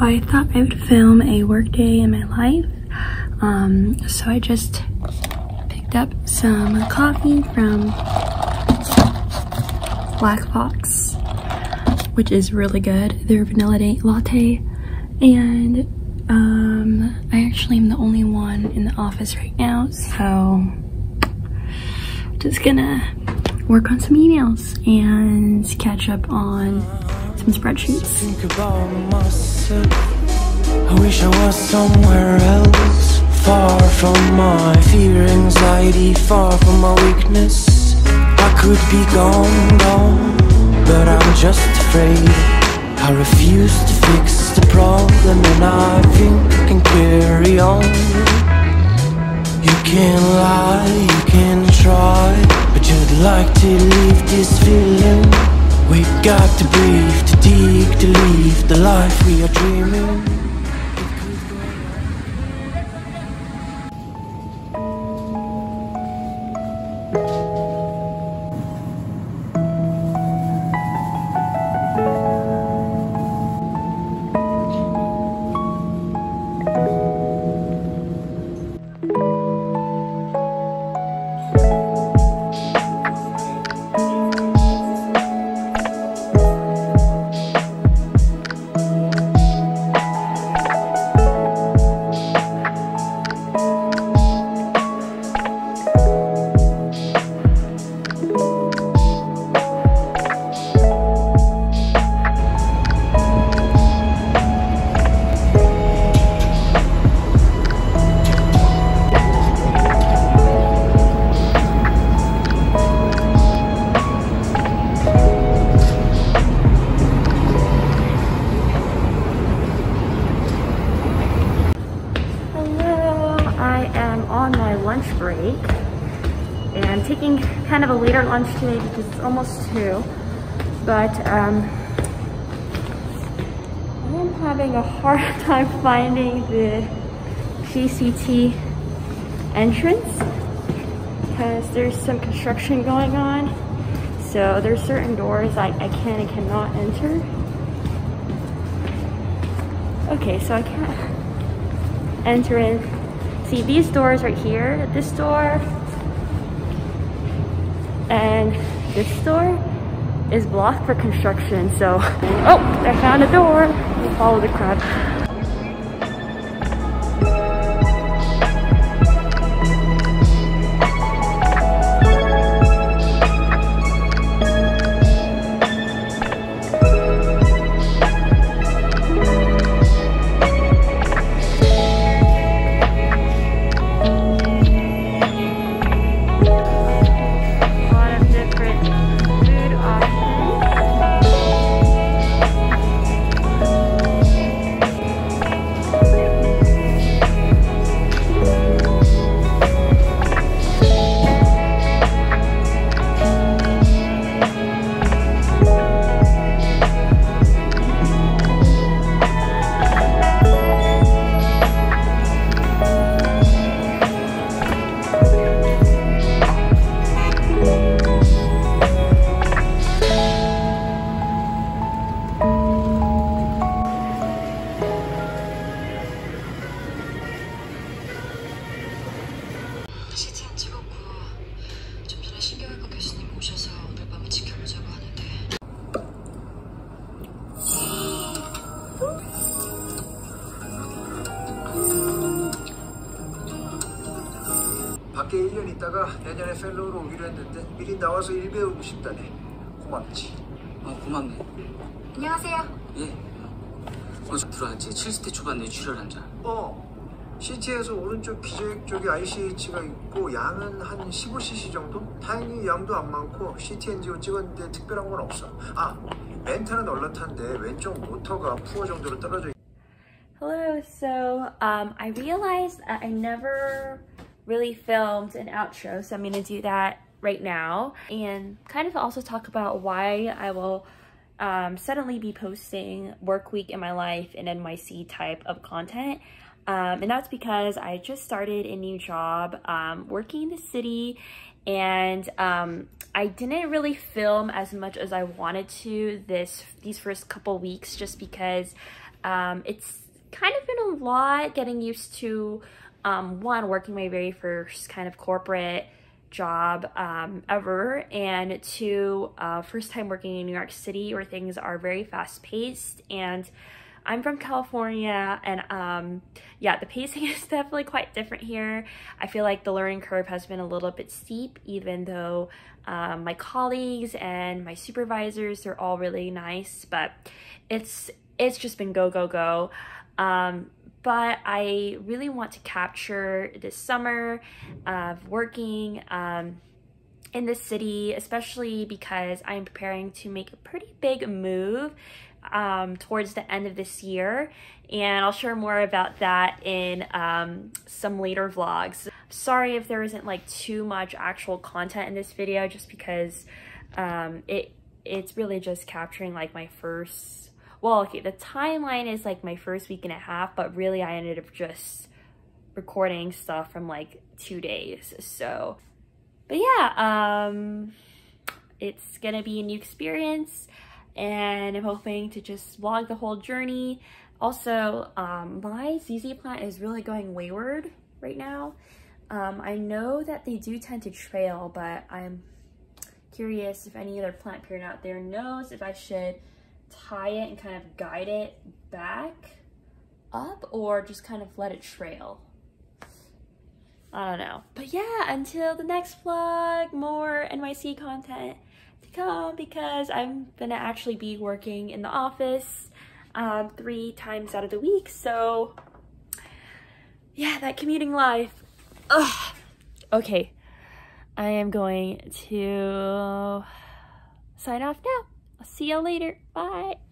I thought I would film a workday in my life. So I just picked up some coffee from Black Fox, which is really good. Their vanilla latte. And I actually am the only one in the office right now, so just gonna work on some emails and catch up on some spreadsheets. Think about myself. I wish I was somewhere else, far from my fear, anxiety, far from my weakness. I could be gone, but I'm just afraid. I refuse to fix the problem, and I think I can carry on. You can lie, you can try, but you'd like to leave this feeling. We got to breathe, to dig, to live the life we are dreaming. Lunch break, and I'm taking kind of a later lunch today because it's almost 2, but I am having a hard time finding the GCT entrance because there's some construction going on, so there's certain doors I can and cannot enter. Okay, so I can't enter in. See these doors right here, this door and this door is blocked for construction, so oh, I found a door. We'll follow the crowd. 밖에 1년 있다가 내년에 펠로우로 오기로 했는데 미리 나와서 일 배우고 싶다네. 고맙지. 고맙네. 안녕하세요. 예. 어서 들어왔지. 70대 초반 뇌출혈 환자. CT에서 오른쪽 기저액 쪽에 ICH가 있고 양은 한 15cc 정도? 다행히 양도 안 많고 CT 엔지오 찍었는데 특별한 건 없어. 멘탈은 얼렁탄데 왼쪽 모터가 푸어 정도로 떨어져 있... Hello, so I realized I never really filmed an outro, so I'm gonna do that right now and kind of also talk about why I will suddenly be posting work week in my life and NYC type of content. And that's because I just started a new job working in the city, and I didn't really film as much as I wanted to these first couple weeks, just because it's kind of been a lot getting used to one, working my very first kind of corporate job ever, and two, first time working in New York City where things are very fast paced. And I'm from California, and yeah, the pacing is definitely quite different here. I feel like the learning curve has been a little bit steep, even though my colleagues and my supervisors, they're all really nice, but it's just been go, go, go. But I really want to capture this summer of working in the city, especially because I'm preparing to make a pretty big move towards the end of this year, and I'll share more about that in some later vlogs. Sorry if there isn't like too much actual content in this video, just because it's really just capturing like my first, well, okay, the timeline is like my first week and a half, but really I ended up just recording stuff from like 2 days. So, but yeah, it's gonna be a new experience, and I'm hoping to just vlog the whole journey. Also, my ZZ plant is really going wayward right now. I know that they do tend to trail, but I'm curious if any other plant parent out there knows if I should tie it and kind of guide it back up, or just kind of let it trail. I don't know. But yeah, until the next vlog, more NYC content to come, because I'm gonna actually be working in the office 3 times out of the week. So yeah, that commuting life. Ugh. Okay, I am going to sign off now. I'll see y'all later. Bye.